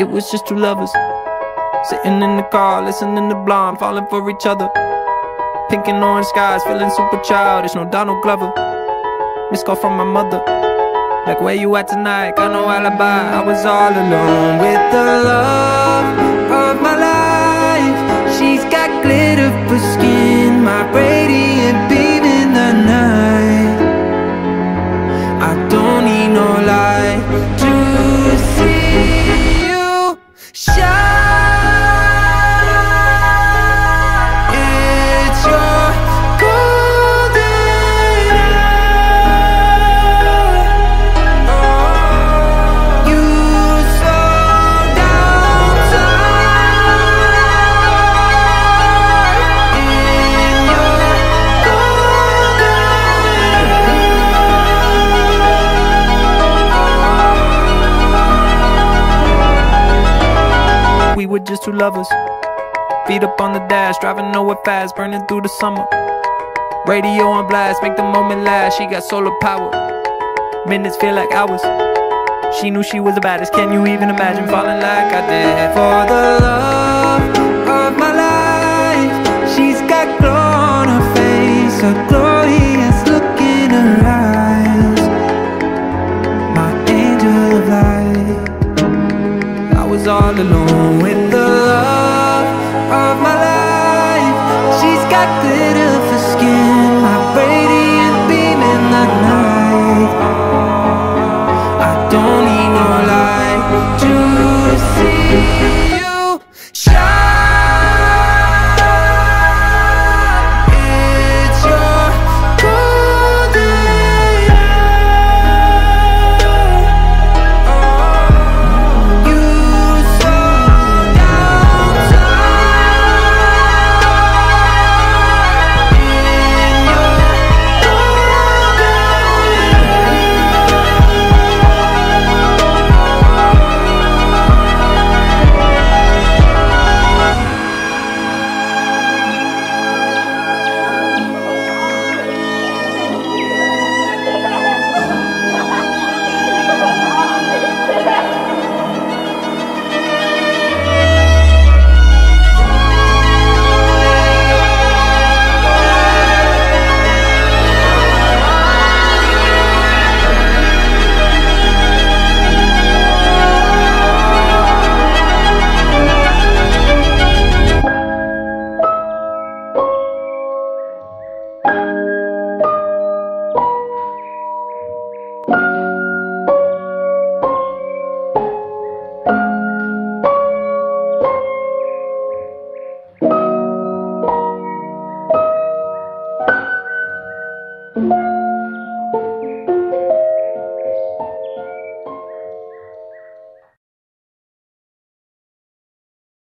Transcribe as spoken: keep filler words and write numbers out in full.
It was just two lovers sitting in the car, listening to Blonde, falling for each other. Pink and orange skies, feeling super childish, no Donald Glover. Missed call from my mother, like, where you at tonight? Got no alibi. I was all alone with the love of my life. She's got glitter for skin, my radiant beam in the night. I don't need no light to see you shine. We were just two lovers, feet up on the dash, driving nowhere fast, burning through the summer. Radio on blast, make the moment last. She got solar power, minutes feel like hours. She knew she was the baddest, can you even imagine falling like I did? For the love of my life, she's got glow on her face, a glorious look in her eyes, my angel of light. I was all alone with the love of my life. She's got glitter for skin, my radiant beam in the night. I don't need no light to see you shine. It's your golden hour. You Thank you.